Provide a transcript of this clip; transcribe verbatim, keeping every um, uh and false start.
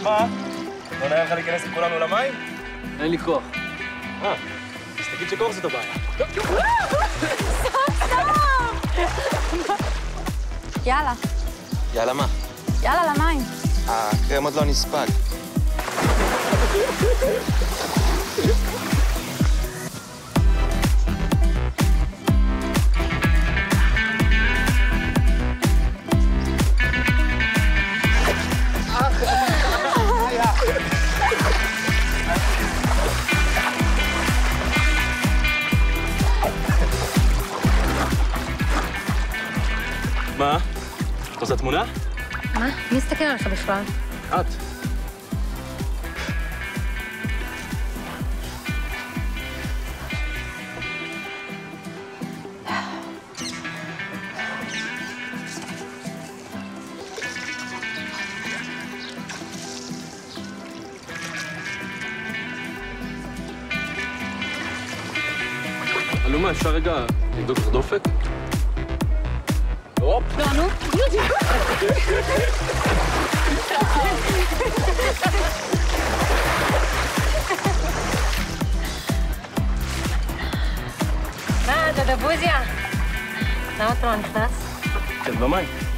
מה? לא נראה לך להיכנס עם כולנו למים? אין לי כוח. אה, אז תגיד שכוח זאת הבעיה. סוף סוף! יאללה. יאללה, מה? יאללה, למים. הקרם עוד לא נספג. מה? את עושה תמונה? מה? מי מסתכל עליך בכלל? את. אלומה, אפשר רגע לבדוק לך דופק? הופ! לא, נו. מה, דודה בוזיה? למה אתה לא נכנס? כן, במים.